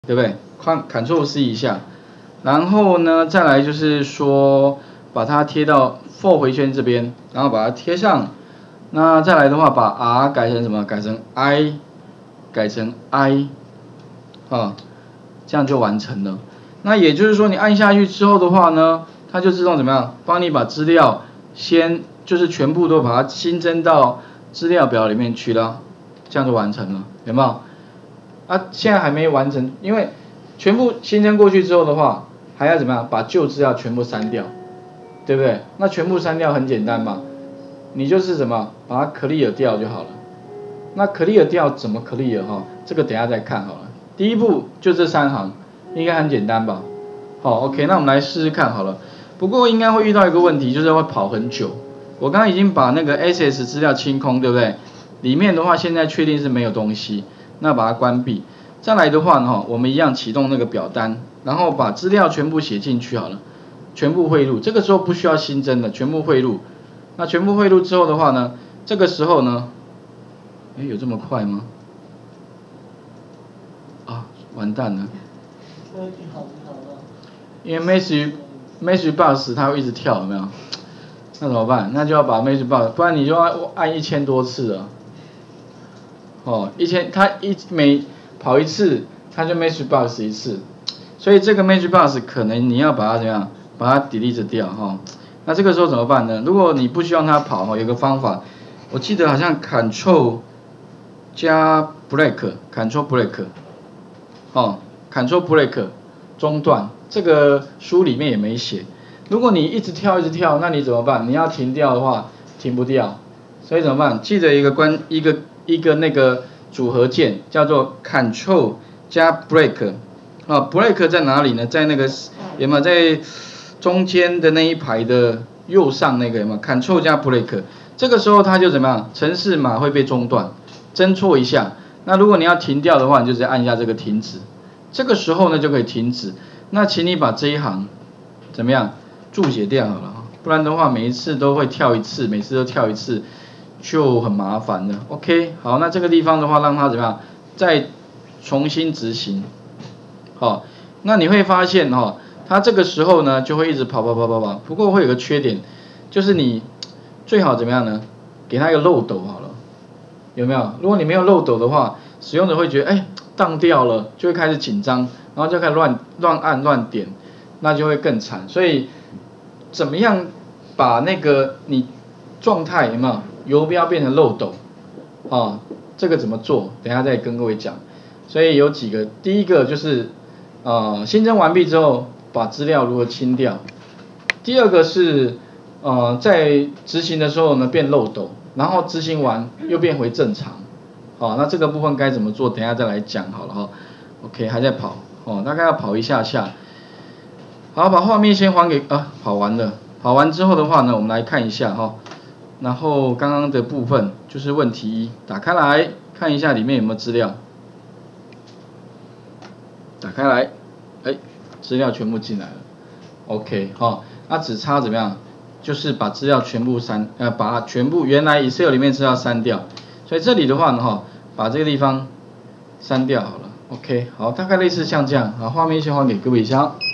对不对？Ctrl+C 一下，然后呢，再来就是说把它贴到 for 回圈这边，然后把它贴上。那再来的话，把 R 改成什么？改成 I， 改成 I， 啊，这样就完成了。那也就是说，你按下去之后的话呢，它就自动怎么样？帮你把资料先就是全部都把它新增到资料表里面去了，这样就完成了，有没有？啊，现在还没完成，因为全部新增过去之后的话，还要怎么样？把旧资料全部删掉，对不对？那全部删掉很简单嘛，你就是什么，把它 clear 掉就好了。那 clear 掉怎么 clear 哈？这个等一下再看好了。第一步就这3行，应该很简单吧？好 ，OK， 那我们来试试看好了。不过应该会遇到一个问题，就是会跑很久。我刚刚已经把那个 SS 资料清空，对不对？里面的话现在确定是没有东西，那把它关闭。再来的话呢，我们一样启动那个表单，然后把资料全部写进去好了，全部汇入。这个时候不需要新增的，全部汇入。那全部汇入之后的话呢，这个时候呢，有这么快吗？啊，完蛋了。因为 message box 它会一直跳，有没有？那怎么办？那就要把 message box， 不然你就要按1000多次了。它每跑一次，它就 message box 一次，所以这个 message box 可能你要把它怎么样？把它 delete 掉哈。那这个时候怎么办呢？如果你不希望它跑有个方法，我记得好像 Ctrl 加 break，Ctrl break，Ctrl break 中断，这个书里面也没写。如果你一直跳，那你怎么办？你要停掉的话，停不掉，所以怎么办？记得一个那个组合键叫做 Ctrl 加 break，break 在哪里呢？在那个有没有在中间的那一排的右上那个有没有 Ctrl 加 break？ 这个时候它就怎么样？程式码会被中断，侦错一下。那如果你要停掉的话，你就直接按一下这个停止。这个时候呢就可以停止。那请你把这一行怎么样注解掉好了，不然的话每一次都会跳一次，每次都跳一次就很麻烦了。OK， 好，那这个地方的话让它怎么样再重新执行。好，那你会发现它这个时候呢就会一直跑，不过会有个缺点，就是你最好怎么样呢？给它一个漏斗好了，有没有？如果你没有漏斗的话，使用者会觉得当掉了，就会开始紧张，然后就开始乱按乱点，那就会更惨。所以怎么样把那个你状态有没有游标变成漏斗这个怎么做？等一下再跟各位讲。所以有几个，第一个就是新增完毕之后把资料如何清掉。第二个是在执行的时候呢变漏斗，然后执行完又变回正常。那这个部分该怎么做？等一下再来讲好了OK， 还在跑大概要跑一下下。好，把画面先还给跑完了。跑完之后的话呢，我们来看一下然后刚刚的部分就是问题一，打开来看一下里面有没有资料。打开来，资料全部进来了。OK 那只差怎么样？就是把资料全部把全部原来 Excel 里面资料删掉。所以这里的话呢把这个地方删掉好了。OK， 好，大概类似像这样。画面先还给各位一下。